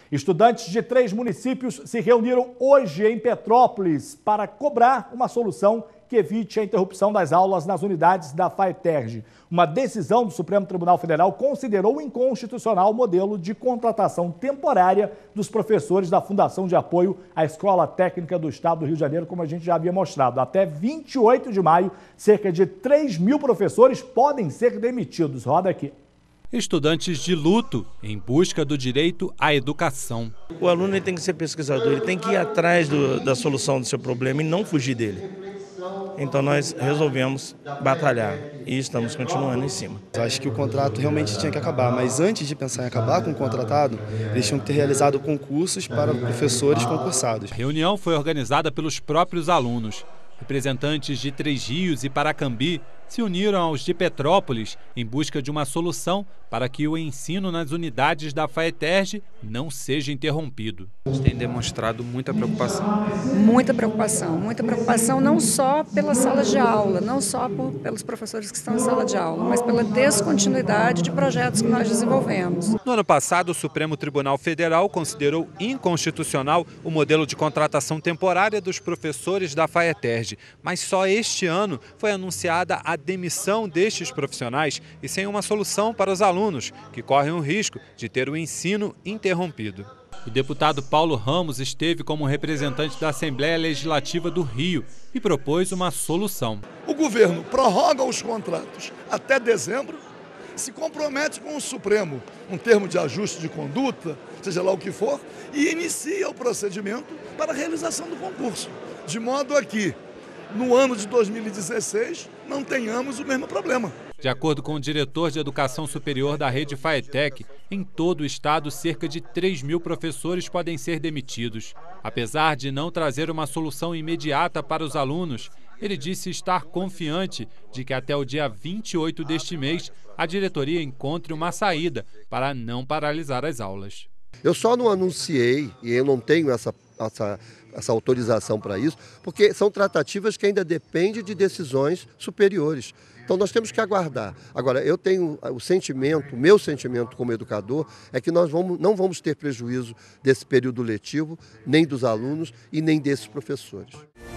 Estudantes de 3 municípios se reuniram hoje em Petrópolis para cobrar uma solução que evite a interrupção das aulas nas unidades da FAETERJ. Uma decisão do Supremo Tribunal Federal considerou inconstitucional o modelo de contratação temporária dos professores da Fundação de Apoio à Escola Técnica do Estado do Rio de Janeiro, como a gente já havia mostrado. Até 28 de maio, cerca de 3.000 professores podem ser demitidos. Roda aqui. Estudantes de luto em busca do direito à educação. O aluno ele tem que ser pesquisador, ele tem que ir atrás da solução do seu problema e não fugir dele. Então nós resolvemos batalhar e estamos continuando em cima. Eu acho que o contrato realmente tinha que acabar, mas antes de pensar em acabar com o contratado, eles tinham que ter realizado concursos para professores concursados. A reunião foi organizada pelos próprios alunos. Representantes de Três Rios e Paracambi se uniram aos de Petrópolis em busca de uma solução para que o ensino nas unidades da FAETERJ não seja interrompido. Eles têm demonstrado muita preocupação. Muita preocupação não só pelas salas de aula, não só pelos professores que estão em sala de aula, mas pela descontinuidade de projetos que nós desenvolvemos. No ano passado, o Supremo Tribunal Federal considerou inconstitucional o modelo de contratação temporária dos professores da FAETERJ, mas só este ano foi anunciada a demissão destes profissionais e sem uma solução para os alunos, que correm o risco de ter o ensino interrompido. O deputado Paulo Ramos esteve como representante da Assembleia Legislativa do Rio e propôs uma solução. O governo prorroga os contratos até dezembro, se compromete com o Supremo, um termo de ajuste de conduta, seja lá o que for, e inicia o procedimento para a realização do concurso, de modo a que no ano de 2016 não tenhamos o mesmo problema. De acordo com o diretor de Educação Superior da rede FAETEC, em todo o estado, cerca de 3.000 professores podem ser demitidos. Apesar de não trazer uma solução imediata para os alunos, ele disse estar confiante de que até o dia 28 deste mês, a diretoria encontre uma saída para não paralisar as aulas. Eu só não anunciei, e eu não tenho essa autorização para isso, porque são tratativas que ainda dependem de decisões superiores. Então nós temos que aguardar. Agora, eu tenho o sentimento, o meu sentimento como educador, é que nós não vamos ter prejuízo desse período letivo, nem dos alunos e nem desses professores.